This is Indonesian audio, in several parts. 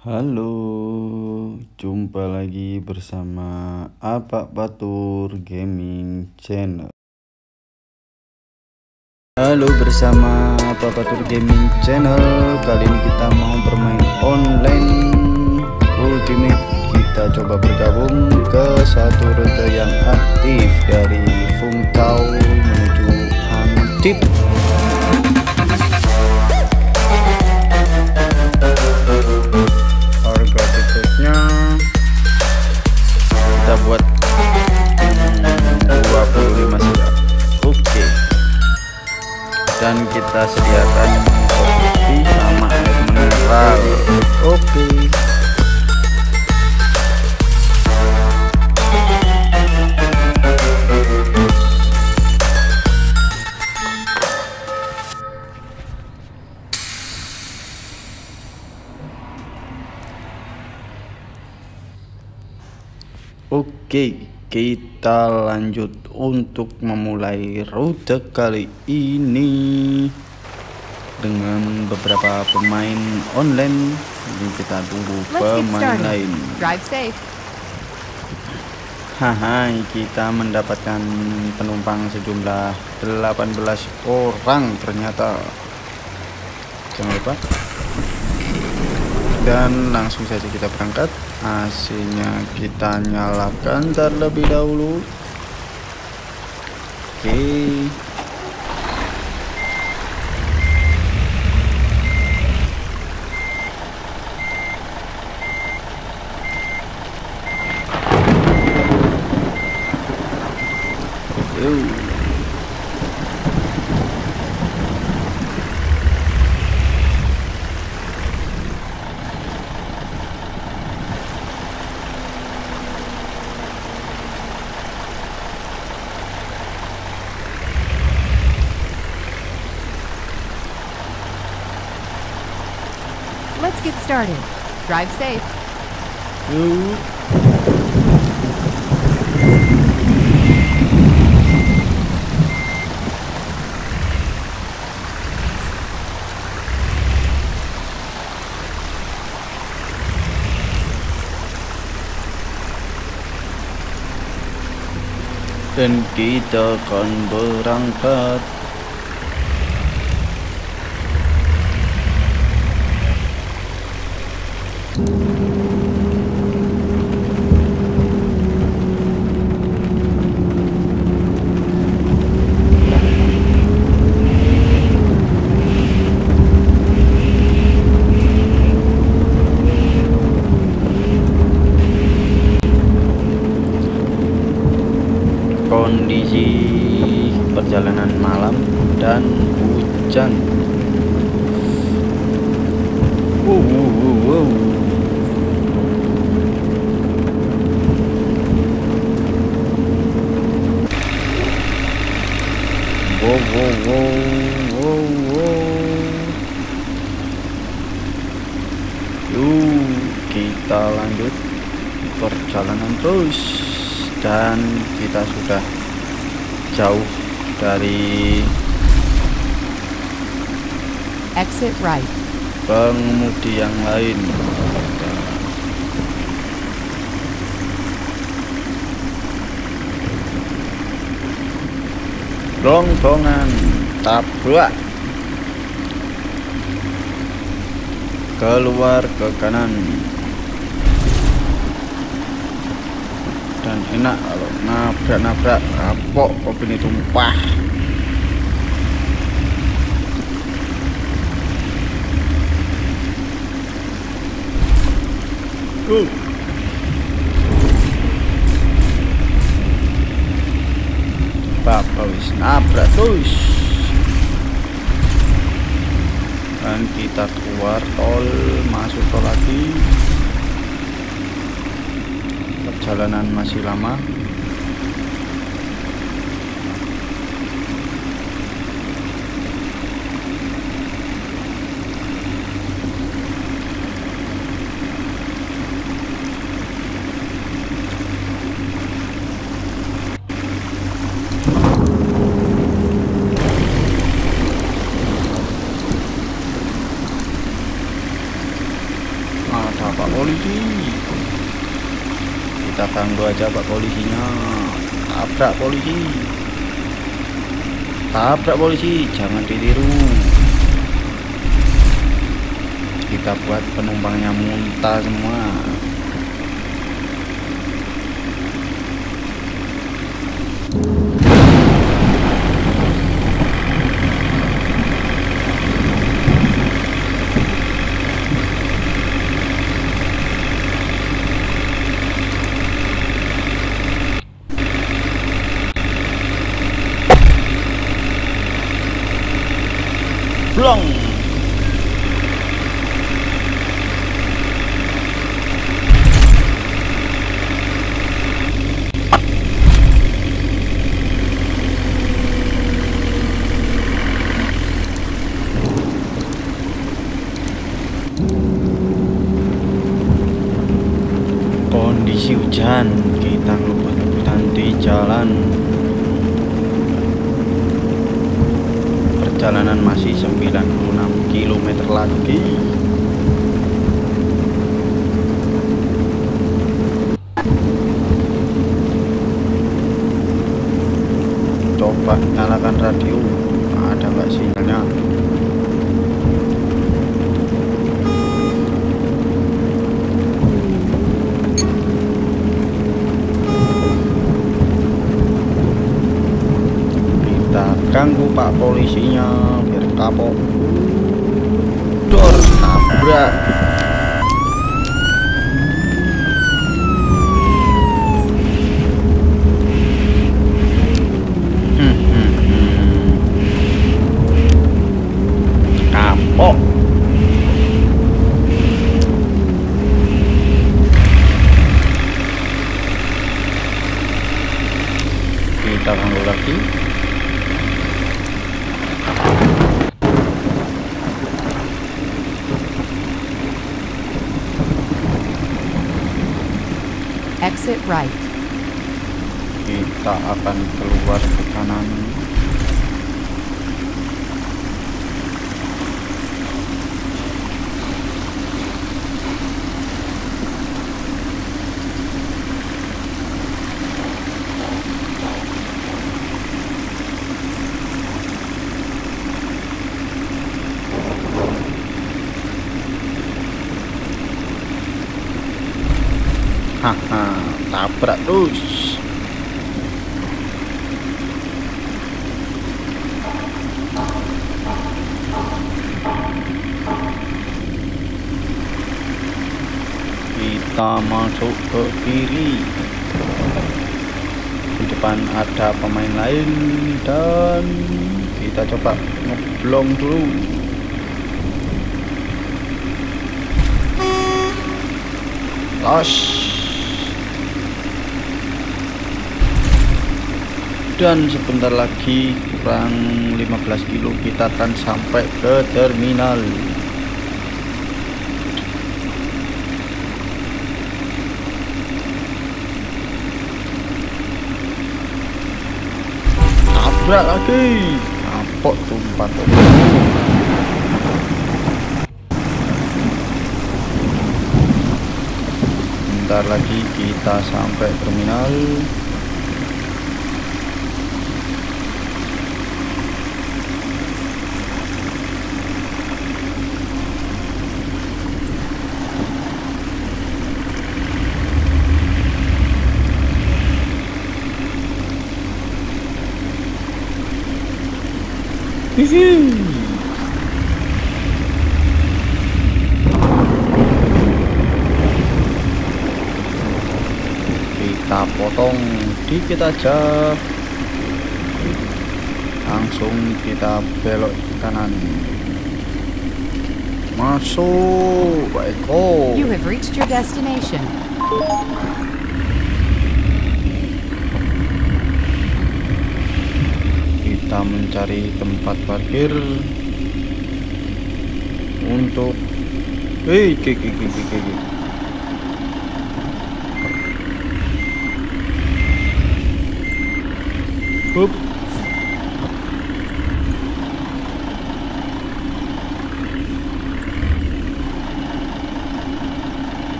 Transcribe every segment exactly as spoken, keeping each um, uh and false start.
Halo, jumpa lagi bersama Apa Batur Gaming Channel. Halo bersama Apa Batur Gaming Channel. Kali ini kita mau bermain online Ultimate. Kita coba bergabung ke satu rute yang aktif dari Fungtau menuju Hantip. Harga tiketnya kita buat hmm, dua puluh lima saja. Oke, dan kita sediakan kopi sama air mineral. Oke, Oke, kita lanjut untuk memulai rute kali ini dengan beberapa pemain online. Jadi kita tunggu pemain lain. Drive safe. Haha, kita mendapatkan penumpang sejumlah delapan belas orang ternyata. Jangan lupa. Dan langsung saja kita berangkat. A C-nya kita nyalakan terlebih dahulu. Oke. Yuk. Let's get started. Drive safe. Yuk. Dan kita akan berangkat. Kondisi perjalanan malam dan hujan. Wow, wow, wow. Wow, wow, wow, wow, wow. Yuk, kita lanjut perjalanan terus. Dan kita sudah jauh dari Exit right. pengemudi yang lain. Rombongan tabrak keluar ke kanan. Dan enak kalau nabrak-nabrak kapok kopi ini tumpah. Uh. Bapak wis nabrak terus. Dan kita keluar tol, masuk tol lagi. Perjalanan masih lama. Pak Polisi. Kita ganggu aja Pak Polisinya. Tabrak polisi. Tabrak polisi, jangan ditiru. Kita buat penumpangnya muntah semua. Blong. Kondisi hujan, kita ngebut-ngebutan di jalan. Perjalanan masih sembilan puluh enam kilometer lagi. Coba nyalakan radio, ada nggak sinyalnya? Ganggu Pak Polisinya biar kapok. Dor, tabrak. Hmm, hmm, hmm. Kapok. Kita ganggu lagi. Exit right. Kita akan keluar ke kanan. Haha, tabrak terus. Kita masuk ke kiri. Di depan ada pemain lain dan kita coba ngeblong dulu. Los. Dan sebentar lagi kurang lima belas kilo kita akan sampai ke terminal. Tabrak lagi, kapok tumpah tuh. Bentar lagi kita sampai terminal. Kita potong dikit aja, langsung kita belok ke kanan, masuk. Baiklah, You have reached your destination. kita mencari tempat parkir untuk hei kiki kiki kiki Hup.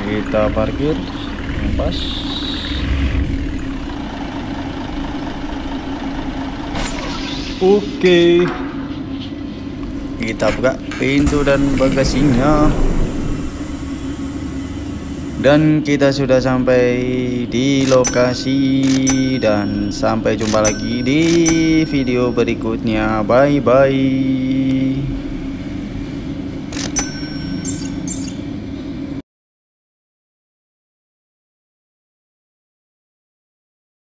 Kita parkir yang pas. Oke, kita buka pintu dan bagasinya, dan kita sudah sampai di lokasi. Dan sampai jumpa lagi di video berikutnya. Bye bye.